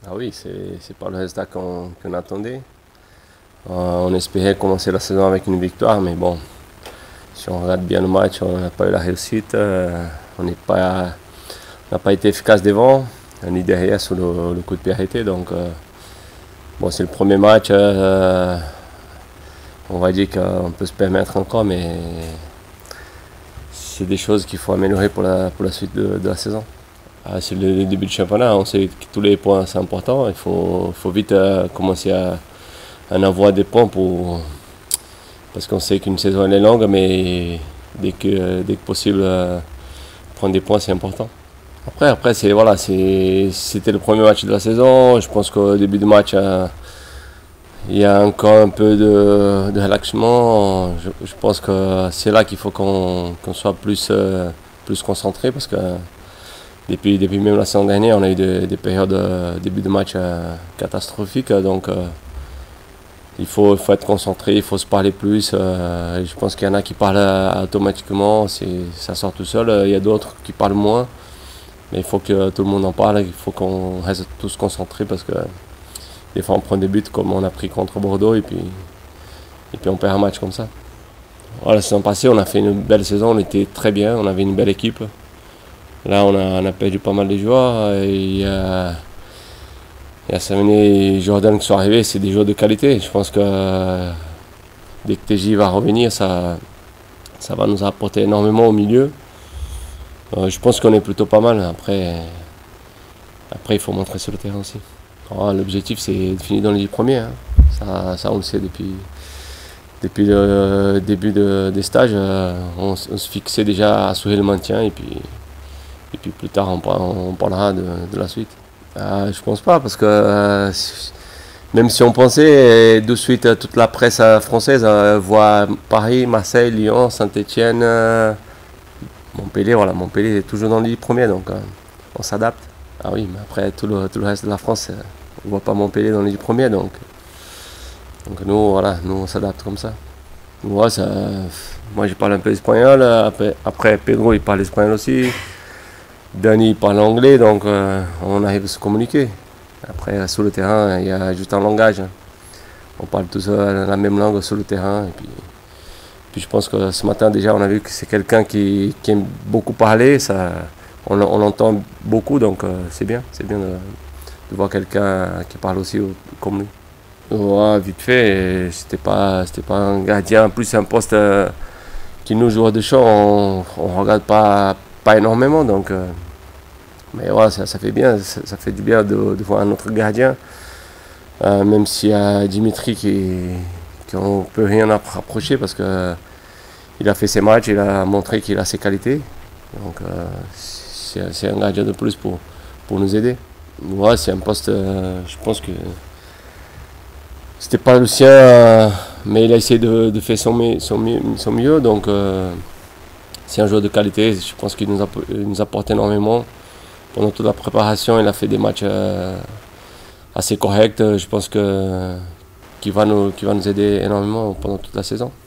Ah oui, c'est pas le résultat qu'on attendait. On espérait commencer la saison avec une victoire, mais bon, si on regarde bien le match, on n'a pas eu la réussite. On n'a pas été efficace devant, ni derrière sur le coup de pied arrêté. Donc, bon, c'est le premier match. On va dire qu'on peut se permettre encore, mais c'est des choses qu'il faut améliorer pour la suite de la saison. C'est le début du championnat, on sait que tous les points c'est important. Il faut vite commencer à en avoir des points parce qu'on sait qu'une saison elle est longue, mais dès que possible, prendre des points c'est important. Après c'était le premier match de la saison. Je pense qu'au début du match, il y a encore un peu de relaxement. Je pense que c'est là qu'il faut qu'on soit plus concentré parce que depuis même la saison dernière, on a eu des périodes début de match catastrophiques. Donc il faut être concentré, il faut se parler plus. Je pense qu'il y en a qui parlent automatiquement, ça sort tout seul. Il y a d'autres qui parlent moins. Mais il faut que tout le monde en parle, il faut qu'on reste tous concentrés parce que des fois on prend des buts comme on a pris contre Bordeaux et puis on perd un match comme ça. Voilà, la saison passée, on a fait une belle saison, on était très bien, on avait une belle équipe. Là, on a perdu pas mal de joueurs. Il y a Samuel et Jordan qui sont arrivés, c'est des joueurs de qualité. Je pense que dès que TJ va revenir, ça va nous apporter énormément au milieu. Je pense qu'on est plutôt pas mal. Après, il faut montrer sur le terrain aussi. L'objectif, c'est de finir dans les 10 premiers. Hein. Ça, on le sait depuis le début des stages. On se fixait déjà à assurer le maintien et puis plus tard, on parlera de la suite. Je pense pas, parce que même si on pensait, de suite, toute la presse française voit Paris, Marseille, Lyon, Saint-Etienne, Montpellier. Voilà, Montpellier est toujours dans les 10 premiers, donc on s'adapte. Ah oui, mais après, tout le reste de la France, on voit pas Montpellier dans les 10 premiers, donc nous, voilà, nous on s'adapte comme ça. Moi, je parle un peu espagnol, après Pedro il parle espagnol aussi. Danny parle anglais, donc on arrive à se communiquer. Après, sur le terrain, il y a juste un langage. On parle tous la même langue sur le terrain. Et puis je pense que ce matin, déjà, on a vu que c'est quelqu'un qui aime beaucoup parler. On l'entend beaucoup, donc c'est bien. C'est bien de voir quelqu'un qui parle aussi comme lui. Ouais, vite fait, c'était pas un gardien, plus un poste qui nous, joueurs de champ, on regarde pas énormément, donc mais ouais, ça fait bien, ça fait du bien de voir un autre gardien, même s'il y a Dimitri qu'on peut rien approcher parce que il a fait ses matchs, il a montré qu'il a ses qualités, donc c'est un gardien de plus pour nous aider. Ouais, c'est un poste, je pense que c'était pas le sien, mais il a essayé de faire son mieux, donc c'est un joueur de qualité. Je pense qu'il nous apporte énormément. Pendant toute la préparation, il a fait des matchs assez corrects. Je pense qu'il va nous aider énormément pendant toute la saison.